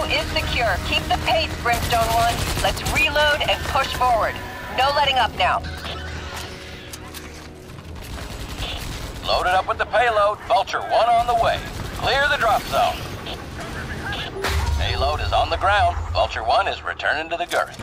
is secure. Keep the pace, Brimstone 1. Let's reload and push forward. No letting up now. Loaded up with the payload. Vulture 1 on the way. Clear the drop zone. Payload is on the ground. Vulture 1 is returning to the girth.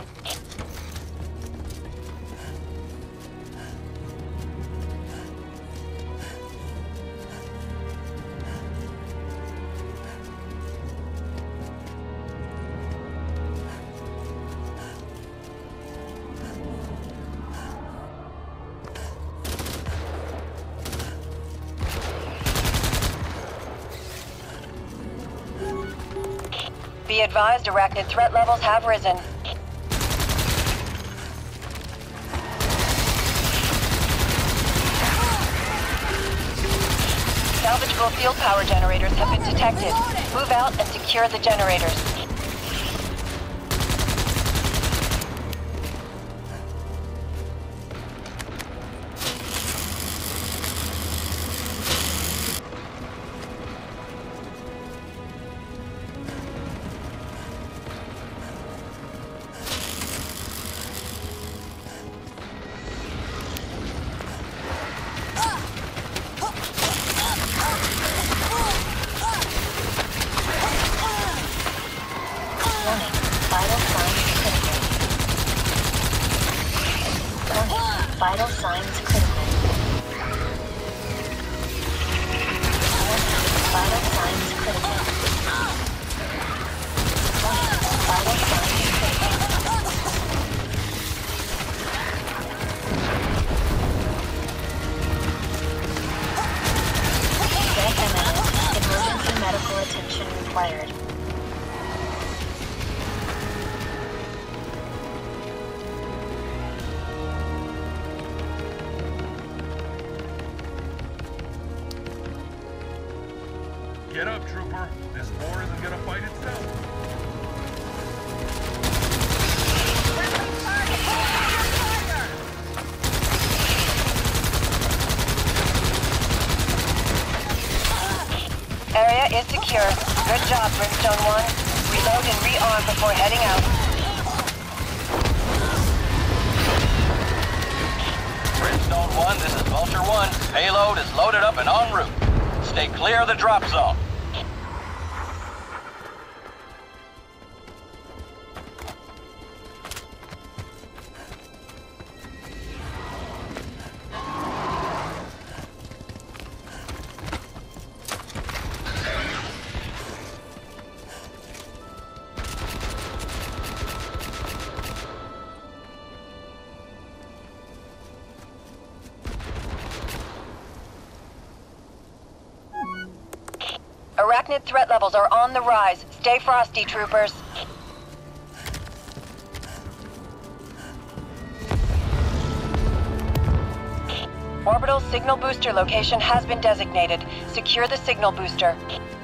Be advised, arachnid threat levels have risen. Salvageable field power generators have been detected. Move out and secure the generators. Vital signs critical. Vital signs critical. Vital signs critical. Death imminent. Emergency medical attention required. Get up, Trooper. This war isn't gonna fight itself. Area is secure. Good job, Brimstone 1. Reload and rearm before heading out. Brimstone 1, this is Vulture 1. Payload is loaded up and en route. Stay clear of the drop zone. Arachnid threat levels are on the rise. Stay frosty, troopers. Orbital signal booster location has been designated. Secure the signal booster.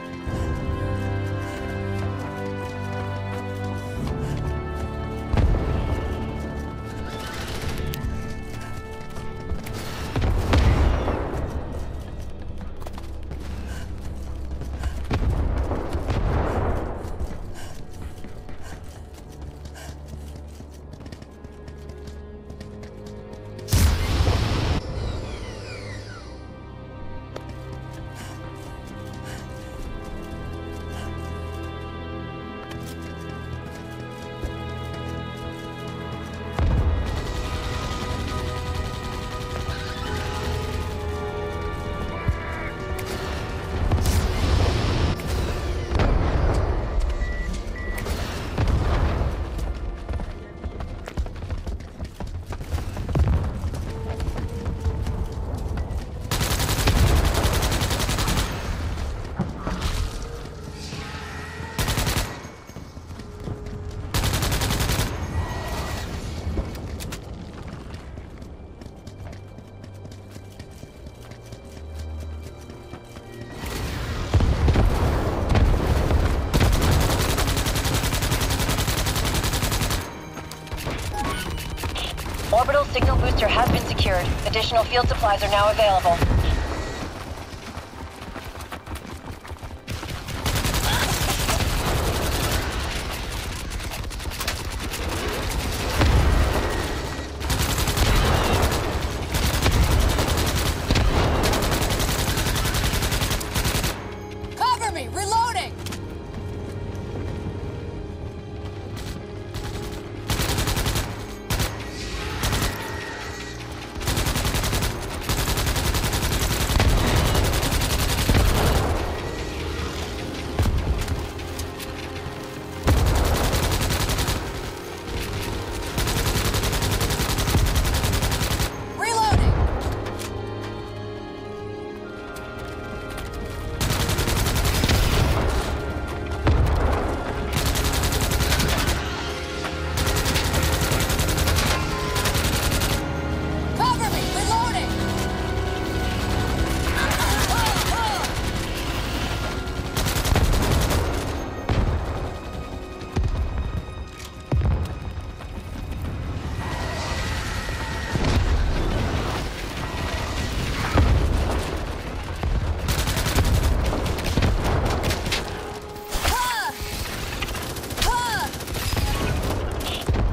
Orbital signal booster has been secured. Additional field supplies are now available.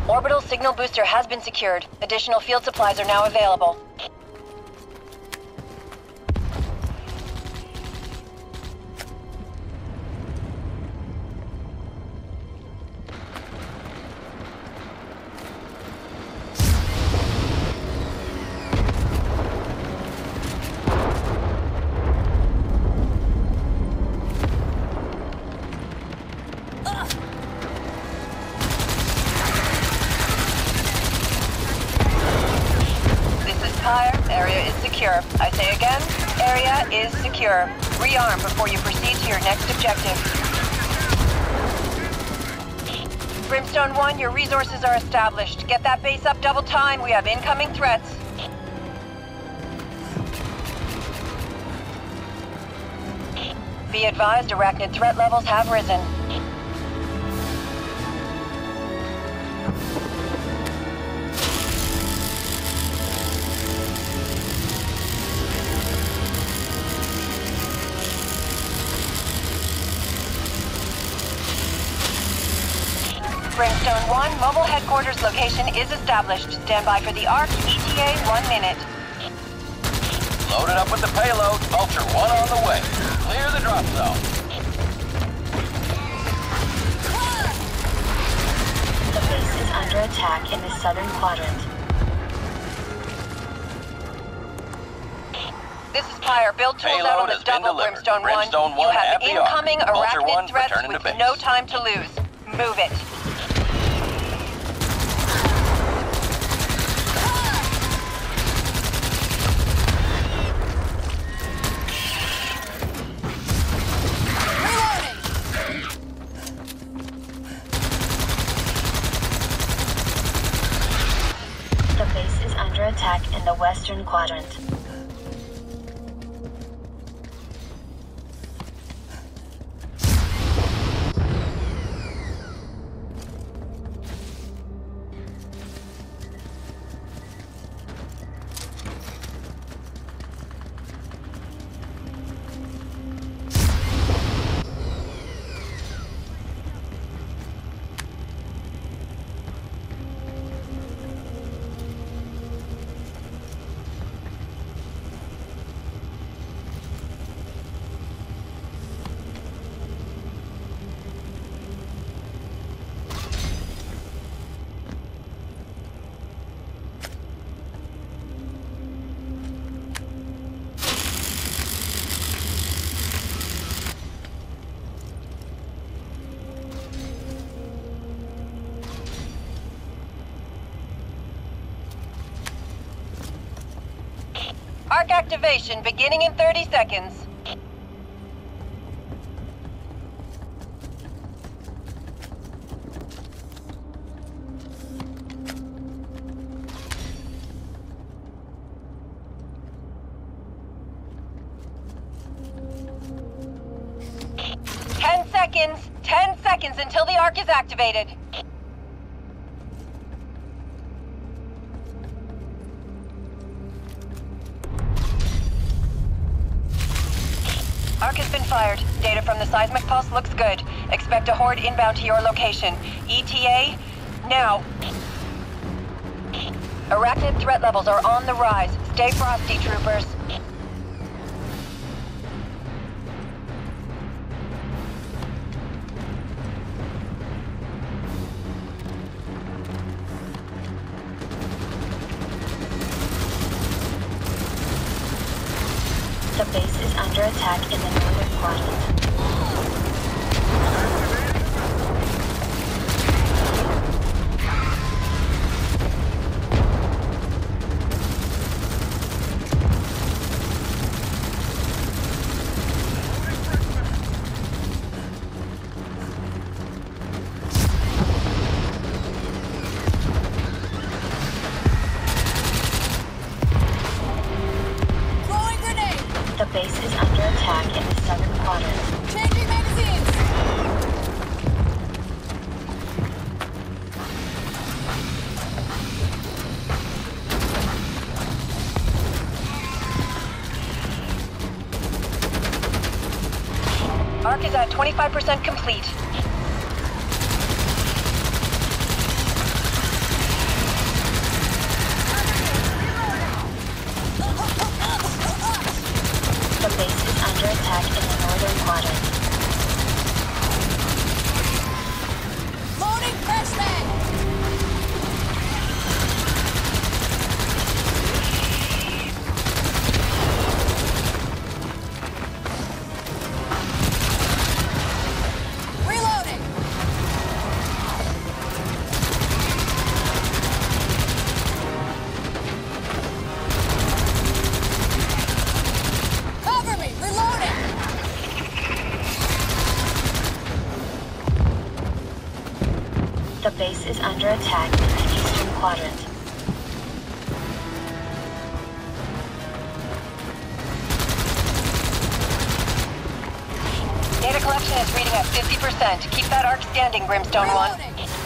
Orbital signal booster has been secured. Additional field supplies are now available. Area is secure. I say again, area is secure. Rearm before you proceed to your next objective. Brimstone 1, your resources are established. Get that base up double time. We have incoming threats. Be advised, arachnid threat levels have risen. Brimstone 1, mobile headquarters location is established. Stand by for the ARC, ETA 1 minute. Loaded up with the payload. Vulture 1 on the way. Clear the drop zone. The base is under attack in the southern quadrant. This is Pyre. Build tools out on the double, Brimstone 1. Brimstone 1 You have at the incoming ARC. Vulture 1 arachnid threats returning to with base. no time to lose. Move it. The base is under attack in the western quadrant. ARC activation beginning in 30 seconds. Ten seconds until the ARC is activated. ARC has been fired. Data from the seismic pulse looks good. Expect a horde inbound to your location. ETA, now. Arachnid threat levels are on the rise. Stay frosty, troopers. The base is under attack in the northern quadrant. The base is under attack in the southern quadrant. Changing magazines! ARC is at 25% complete. The base is under attack in the eastern quadrant. Data collection is reading at 50%. Keep that arc standing, Brimstone 1.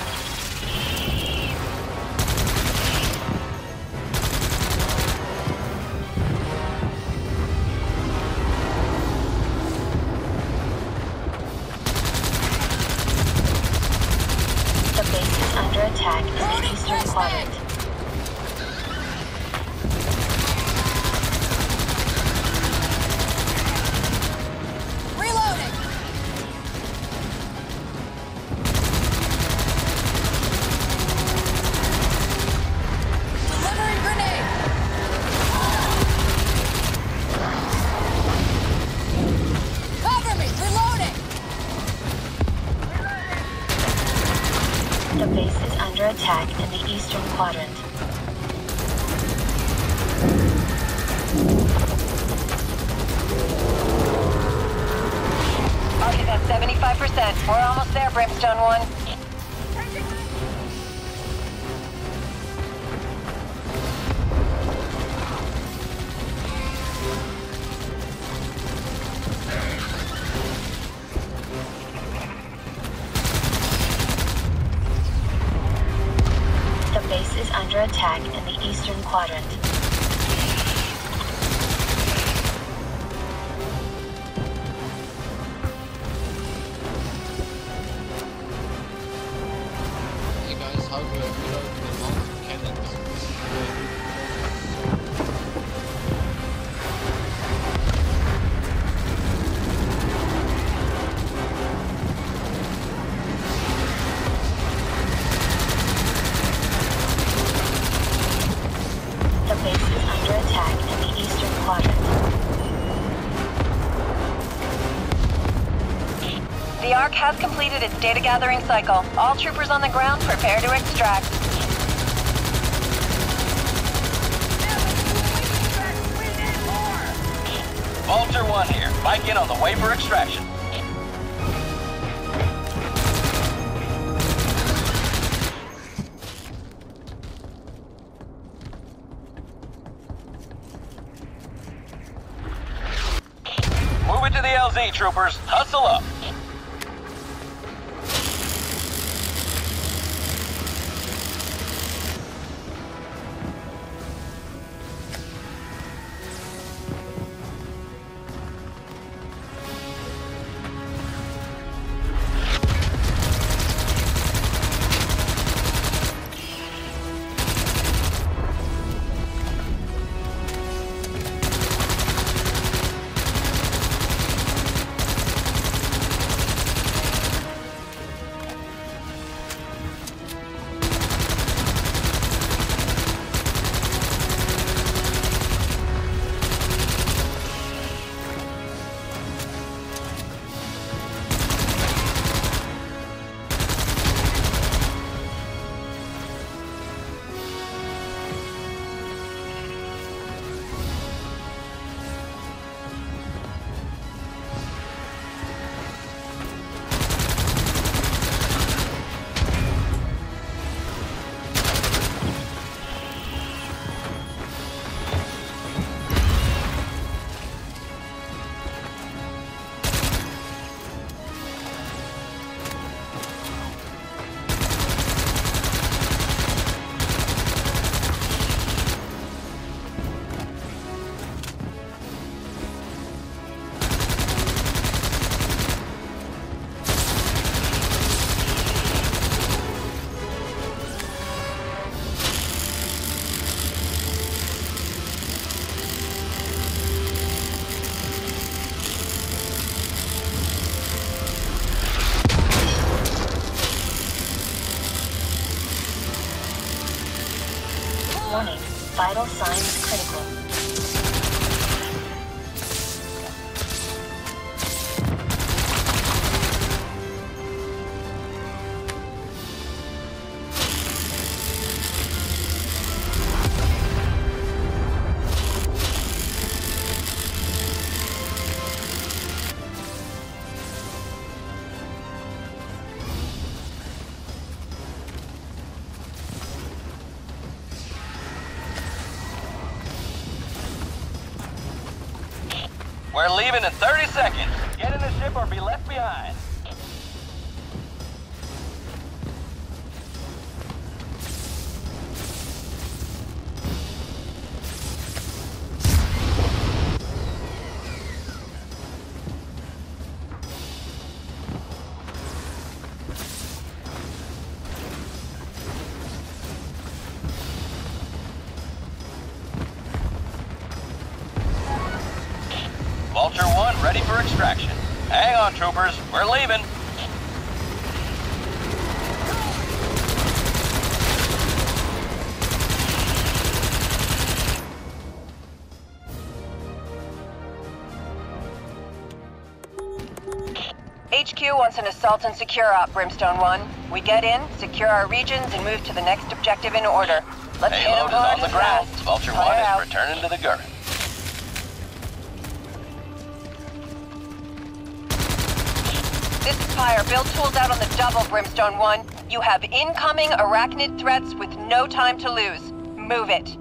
The base is under attack in the eastern quadrant. Reloading! Delivering grenade! Cover me! Reloading! The base is under attack in the eastern quadrant. Arc is at 75%. We're almost there, Brimstone 1. The base is under attack in the eastern quadrant. Hey guys, how do I reload the mounted cannons? The base is under attack in the eastern quadrant. The Ark has completed its data gathering cycle. All troopers on the ground prepare to extract. Vulture 1 here. Bike in on the way for extraction. Move it to the LZ, troopers. Hustle up. Warning, vital signs critical. We're leaving in 30 seconds. Get in the ship or be left behind. Vulture 1 ready for extraction. Hang on, troopers. We're leaving. HQ wants an assault and secure op, Brimstone 1. We get in, secure our regions, and move to the next objective in order. Let's hit 'em Payload is hard on the and ground. fast. Vulture 1 Fire is out. returning to the Gurren. This is Fire. Build tools out on the double, Brimstone 1. You have incoming arachnid threats with no time to lose. Move it.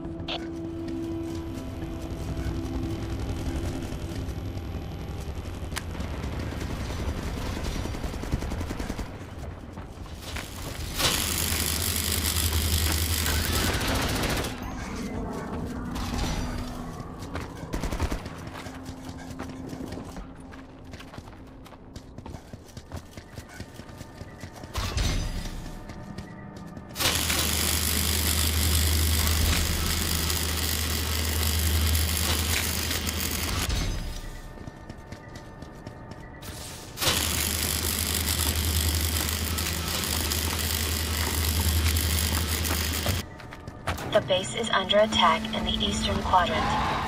The base is under attack in the eastern quadrant.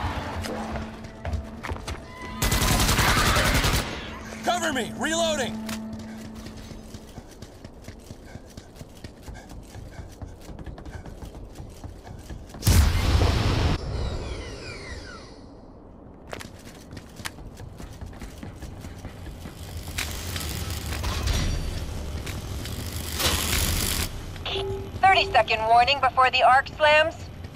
Cover me! Reloading! Second warning before the arc slams.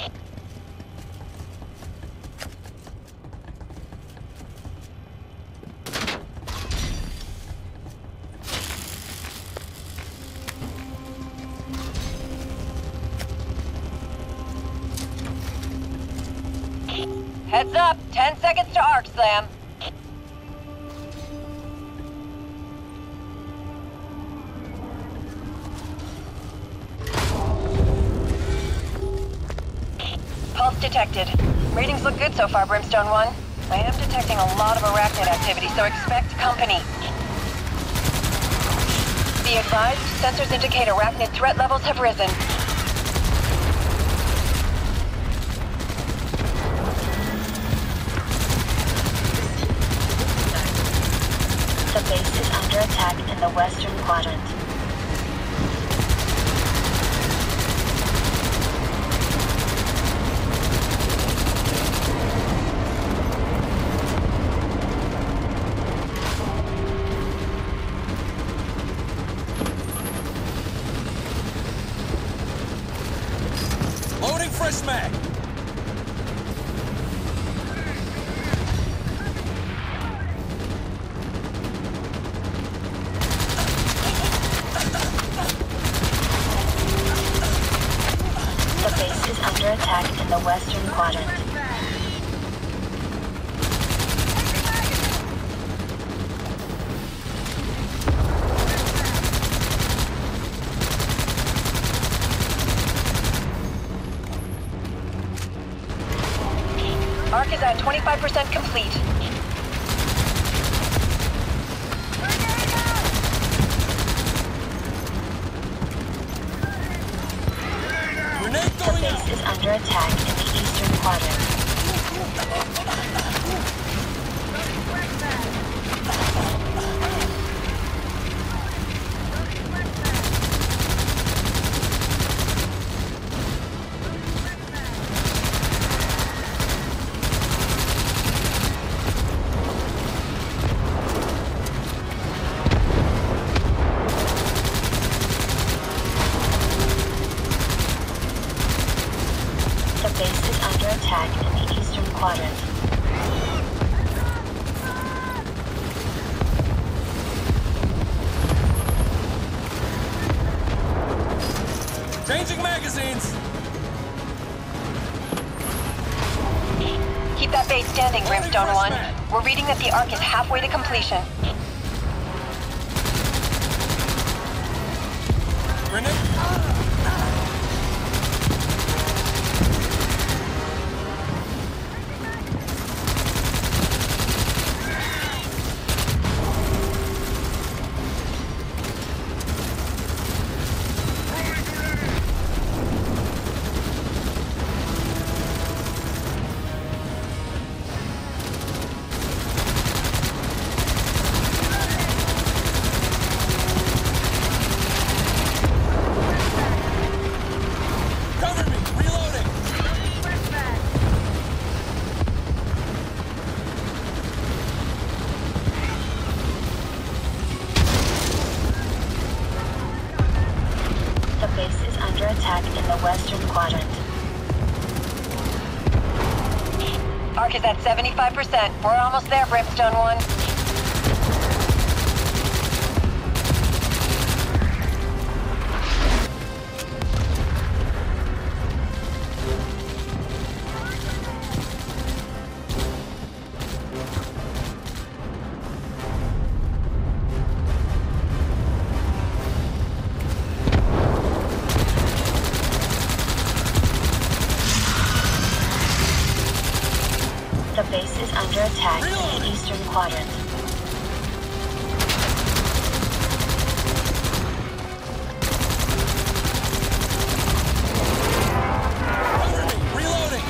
Heads up, 10 seconds to arc slam. Pulse detected. Readings look good so far, Brimstone 1. I am detecting a lot of arachnid activity, so expect company. Be advised, sensors indicate arachnid threat levels have risen. The base is under attack in the western quadrant. Loading fresh mag! The base is under attack in the western quadrant. Arc is at 25% complete. Grenade The going out! base is under attack in the eastern quadrant. The base is under attack in the eastern quadrant. Changing magazines! Keep that base standing, Brimstone 1. We're reading that the Ark is halfway to completion. Grenade! Ark is at 75%. We're almost there, Brimstone 1. The base is under attack in the eastern quadrant. Reloading!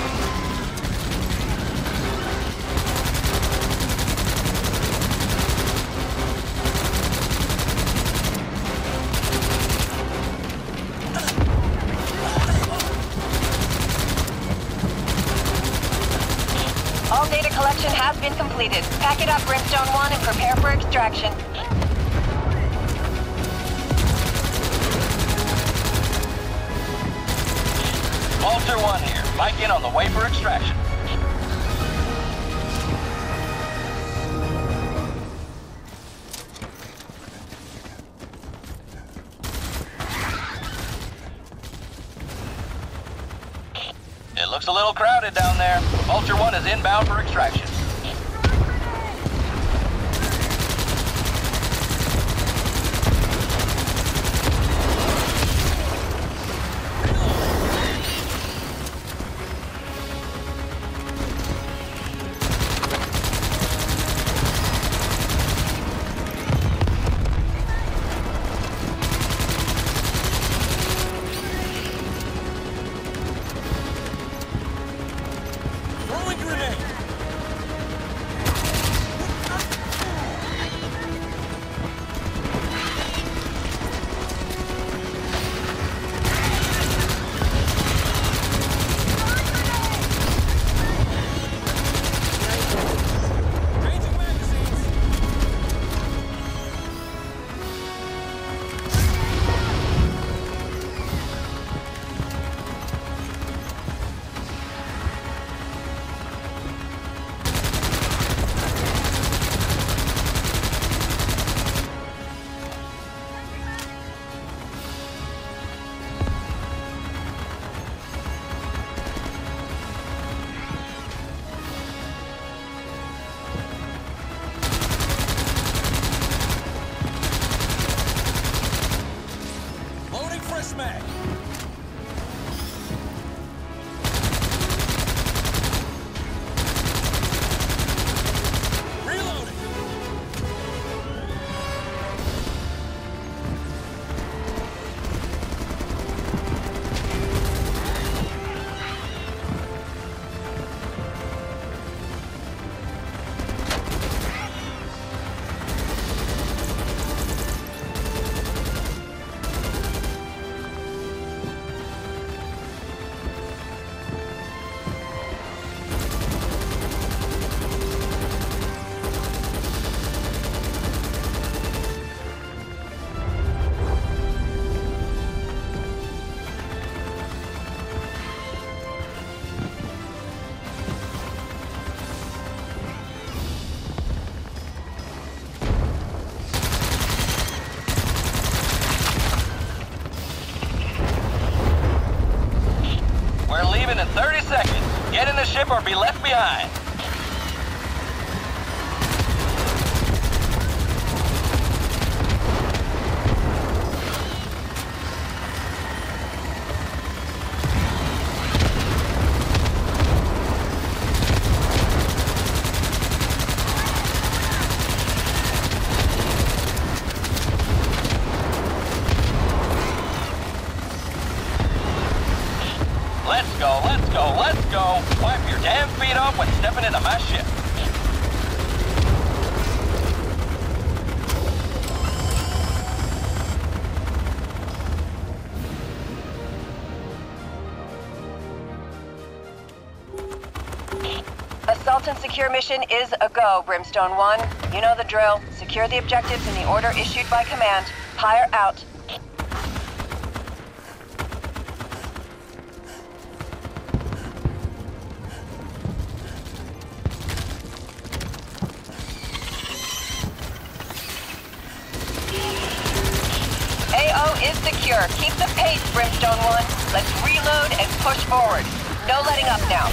All data collection has been completed. Pack it up, Brimstone 1, and prepare for extraction. Vulture 1 here. Mike in on the way for extraction. It looks a little crowded down there. Vulture 1 is inbound for extraction. Throwing grenade! Changing magazines! Loading fresh mag! Reloading! ship or be left behind. Let's go. Wipe your damn feet off when stepping into my ship. Assault and secure mission is a go, Brimstone 1. You know the drill. Secure the objectives in the order issued by command. Hire out. Is secure. Keep the pace, Brimstone 1. Let's reload and push forward. No letting up now.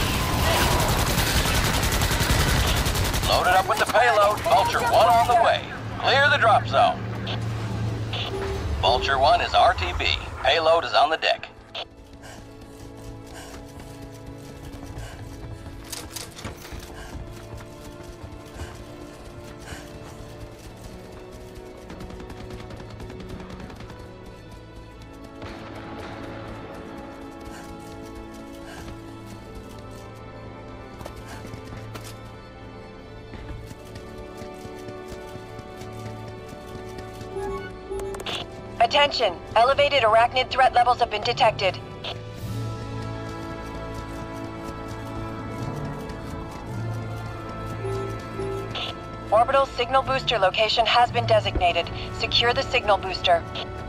Loaded up with the payload. Vulture 1 on the way. Clear the drop zone. Vulture 1 is RTB. Payload is on the deck. Attention! Elevated arachnid threat levels have been detected. Orbital signal booster location has been designated. Secure the signal booster.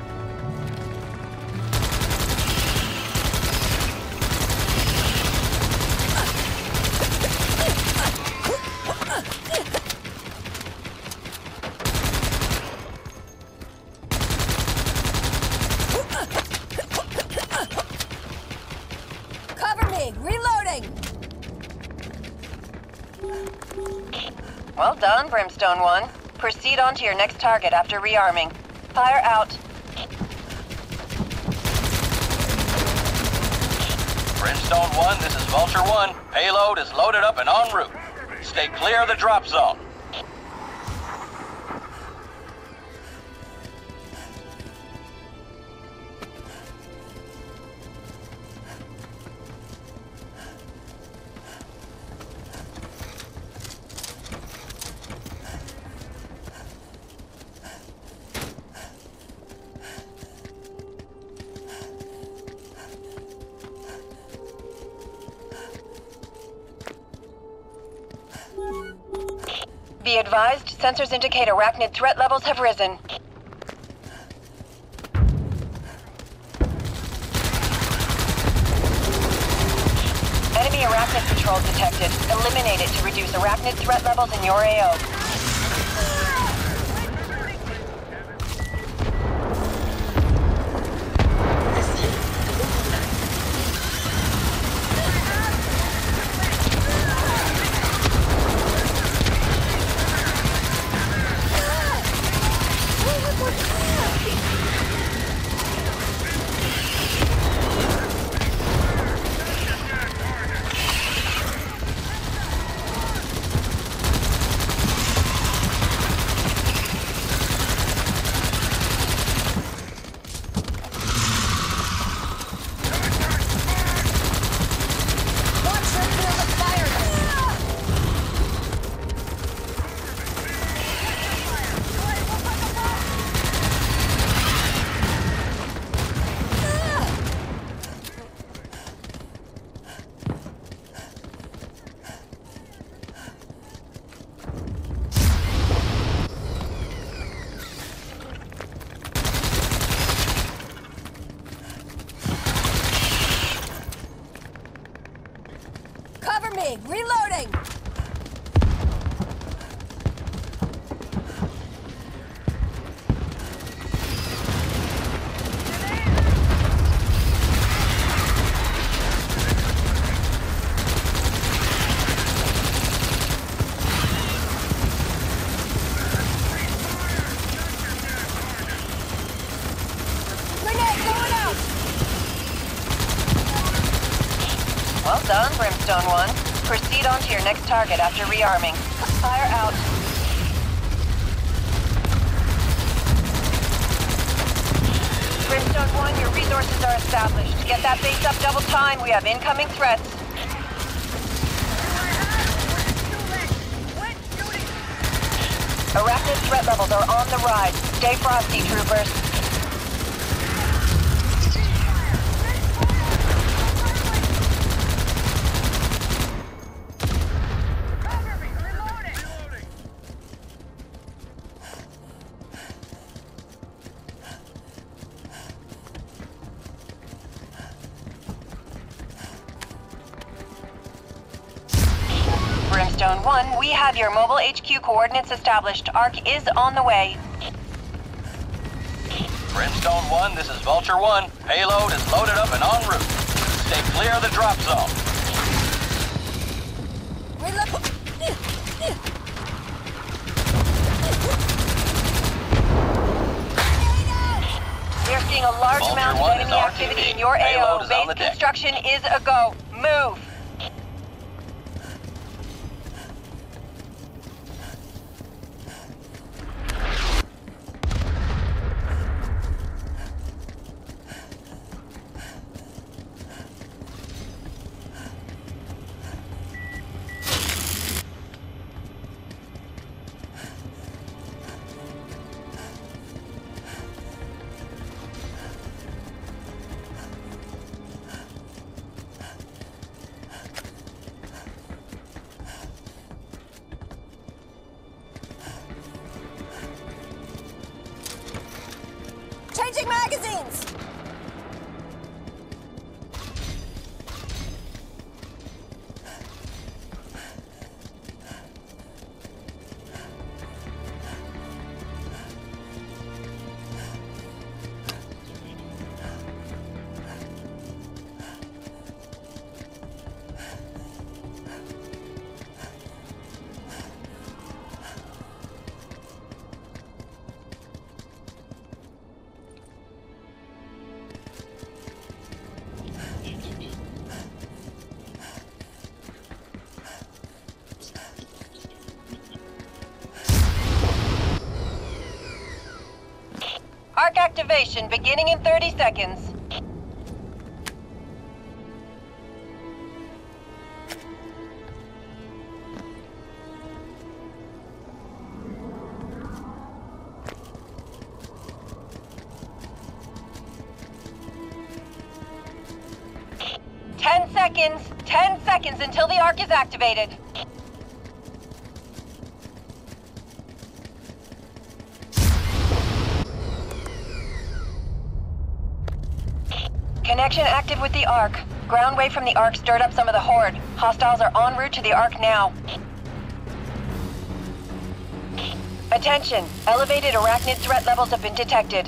Well done, Brimstone 1. Proceed on to your next target after rearming. Fire out. Brimstone 1, this is Vulture 1. Payload is loaded up and en route. Stay clear of the drop zone. Be advised, sensors indicate arachnid threat levels have risen. Enemy arachnid patrol detected. Eliminate it to reduce arachnid threat levels in your AO. Reloading! Well done, Brimstone 1. Proceed on to your next target after rearming. Fire out. Brimstone 1, your resources are established. Get that base up double time. We have incoming threats. Arachnid threat levels are on the rise. Stay frosty, troopers. Brimstone 1, we have your mobile HQ coordinates established. ARC is on the way. Brimstone 1, this is Vulture 1. Payload is loaded up and en route. Stay clear of the drop zone. We are seeing a large Vulture amount of 1 is enemy activity RTB. in your Payload AO. is on the Base deck. construction is a go. Move! Changing magazines! ARC activation beginning in 30 seconds. Ten seconds until the ARC is activated. Connection active with the ARC. Ground wave from the ARC stirred up some of the Horde. Hostiles are en route to the ARC now. Attention! Elevated Arachnid threat levels have been detected.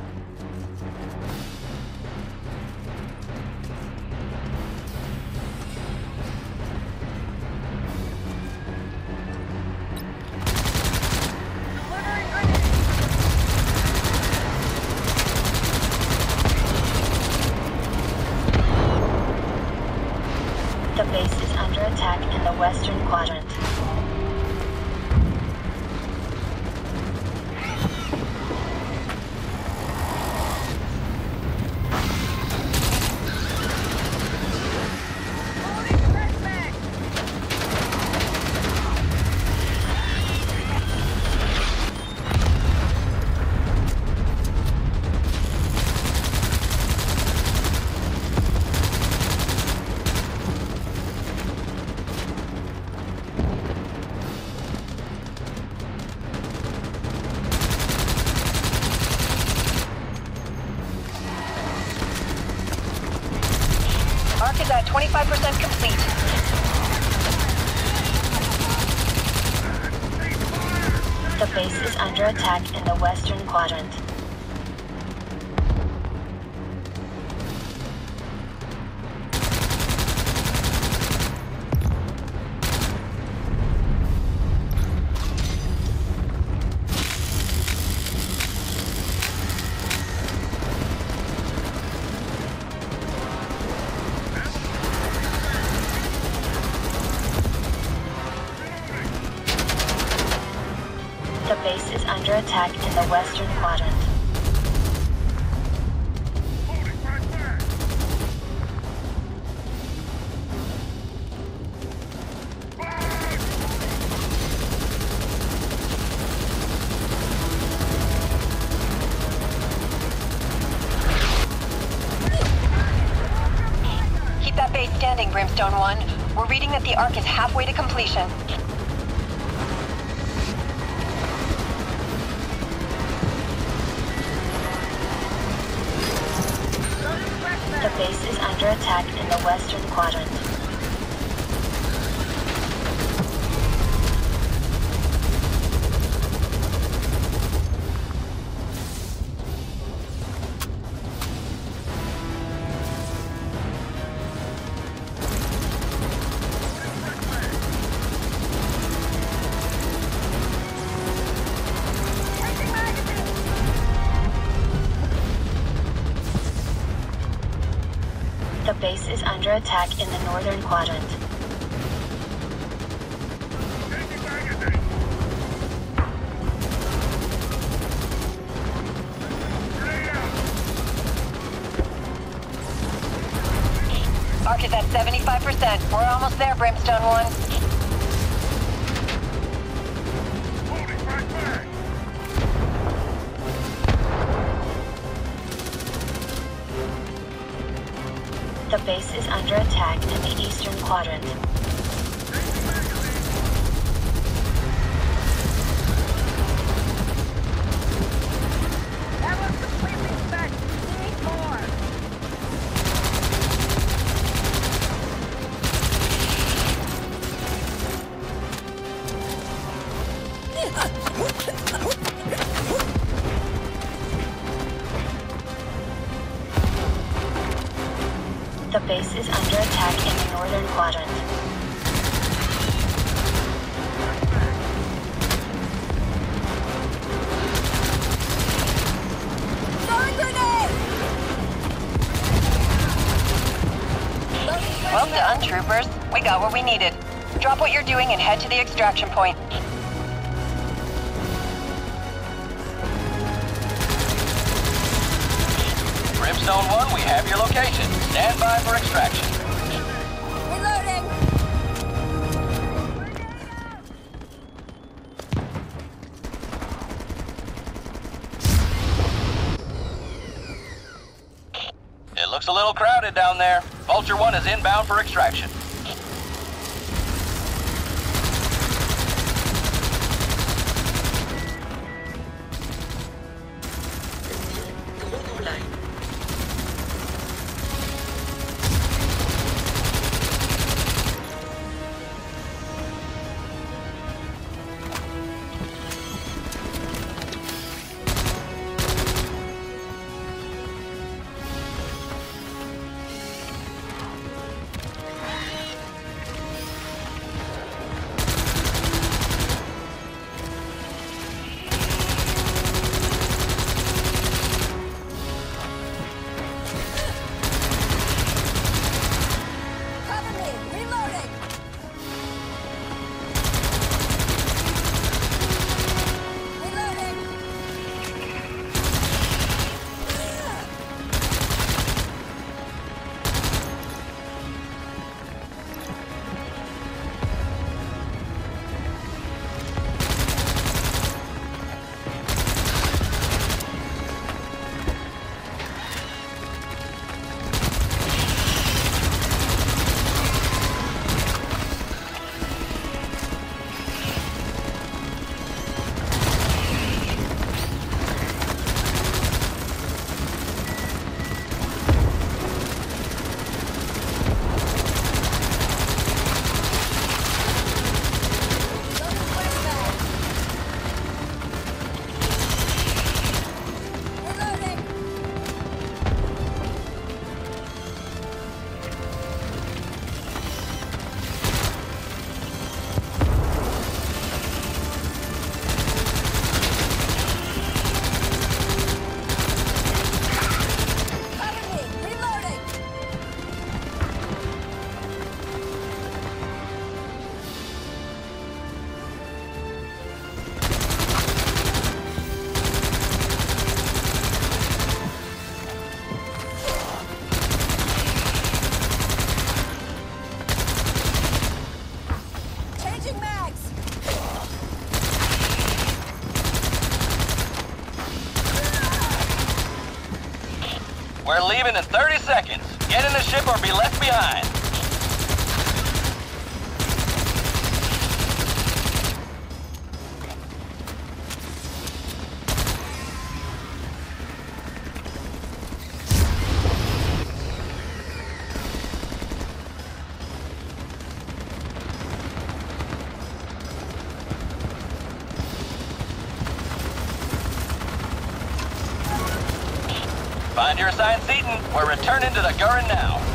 The base is under attack in the western quadrant. ARC is at 25% complete. The base is under attack in the western quadrant. under attack in the western quadrant. Holding right back. Keep that base standing, Brimstone 1. We're reading that the Ark is halfway to completion. The base is under attack in the western quadrant. The base is under attack in the northern quadrant. Changing magazine. Grenade out. Ark is at 75%. We're almost there, Brimstone 1. Holding right back. The base is under attack in the eastern quadrant. Changing magazine. That was completely spec. We need more. The base is under attack in the northern quadrant. Throwing grenade! Well done, troopers. We got what we needed. Drop what you're doing and head to the extraction point. Brimstone 1, we have your location. Stand by for extraction. Reloading! It looks a little crowded down there. Vulture 1 is inbound for extraction. leaving in 30 seconds. Get in the ship or be left behind. Find your assigned seating. We're returning to the Gurren now.